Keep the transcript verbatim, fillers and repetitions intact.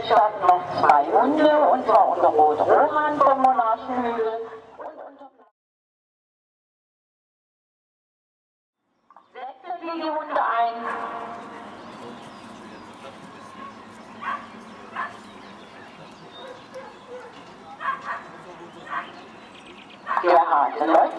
Werkstatt noch zwei Hunde, und zwar unter Rot-Rohan vom Monarchenhügel und unter Setze die Hunde ein. Der Hase läuft.